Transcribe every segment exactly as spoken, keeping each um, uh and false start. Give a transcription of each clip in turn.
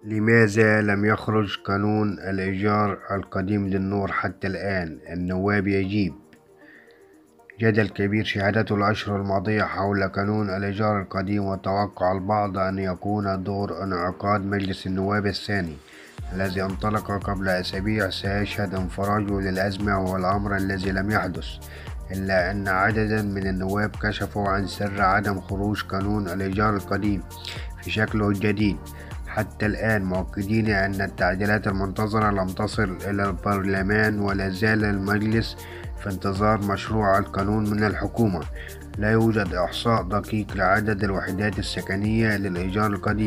لماذا لم يخرج قانون الإيجار القديم للنور حتى الآن؟ النواب يجيب: جدل كبير شهدته الأشهر الماضية حول قانون الإيجار القديم، وتوقع البعض أن يكون دور انعقاد مجلس النواب الثاني الذي انطلق قبل أسابيع سيشهد انفراجه للأزمة، وهو الأمر الذي لم يحدث، إلا أن عددا من النواب كشفوا عن سر عدم خروج قانون الإيجار القديم في شكله الجديد حتى الآن، مؤكدين أن التعديلات المنتظرة لم تصل إلى البرلمان، ولا زال المجلس في انتظار مشروع القانون من الحكومة. لا يوجد إحصاء دقيق لعدد الوحدات السكنية للإيجار القديم.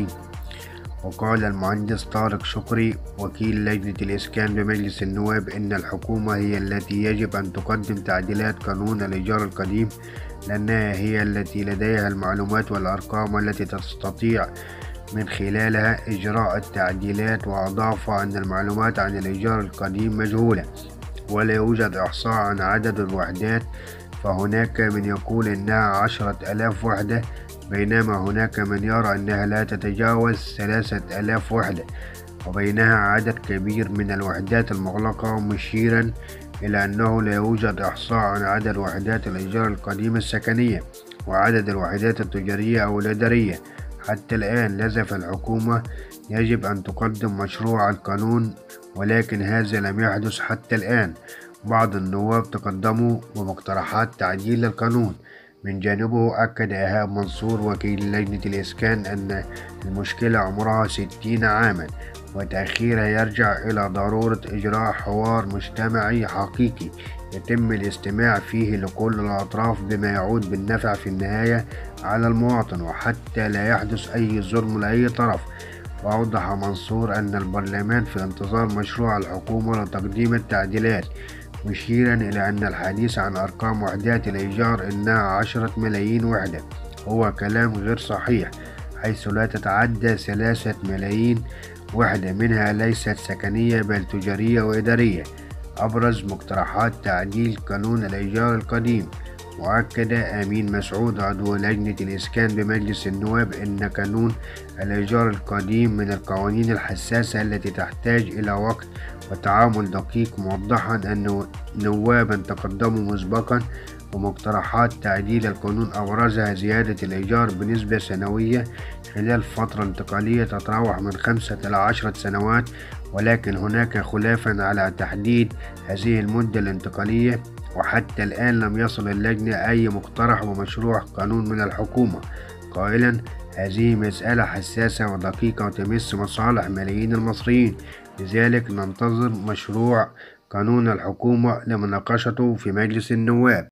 وقال المهندس طارق شكري وكيل لجنة الإسكان بمجلس النواب إن الحكومة هي التي يجب أن تقدم تعديلات قانون الإيجار القديم، لأنها هي التي لديها المعلومات والأرقام التي تستطيع من خلالها إجراء التعديلات. وأضاف أن المعلومات عن الإيجار القديم مجهولة ولا يوجد إحصاء عن عدد الوحدات، فهناك من يقول إنها عشرة آلاف وحدة، بينما هناك من يرى أنها لا تتجاوز ثلاثة آلاف وحدة، وبينها عدد كبير من الوحدات المغلقة، مشيرا إلى أنه لا يوجد إحصاء عن عدد وحدات الإيجار القديم السكنية وعدد الوحدات التجارية أو الإدارية حتى الآن. لذا فالحكومة يجب أن تقدم مشروع القانون، ولكن هذا لم يحدث حتى الآن. بعض النواب تقدموا بمقترحات تعديل القانون. من جانبه أكد إيهاب منصور وكيل لجنة الإسكان أن المشكلة عمرها ستين عاما، وتأخيرها يرجع إلى ضرورة إجراء حوار مجتمعي حقيقي يتم الاستماع فيه لكل الأطراف، بما يعود بالنفع في النهاية على المواطن، وحتى لا يحدث أي ظلم لأي طرف. وأوضح منصور أن البرلمان في انتظار مشروع الحكومة لتقديم التعديلات، مشيرا إلى أن الحديث عن أرقام وحدات الإيجار إنها عشرة ملايين وحدة هو كلام غير صحيح، حيث لا تتعدى ثلاثة ملايين وحدة منها ليست سكنية بل تجارية وإدارية. أبرز مقترحات تعديل قانون الإيجار القديم. وأكد أمين مسعود عضو لجنة الإسكان بمجلس النواب أن قانون الإيجار القديم من القوانين الحساسة التي تحتاج إلى وقت وتعامل دقيق، موضحا أن نوابا تقدموا مسبقا ومقترحات تعديل القانون أبرزها زيادة الإيجار بنسبة سنوية خلال فترة انتقالية تتراوح من خمسة إلى عشرة سنوات، ولكن هناك خلافا على تحديد هذه المدة الانتقالية، وحتى الآن لم يصل اللجنة أي مقترح ومشروع قانون من الحكومة، قائلا هذه مسألة حساسة ودقيقة وتمس مصالح ملايين المصريين، لذلك ننتظر مشروع قانون الحكومة لمناقشته في مجلس النواب.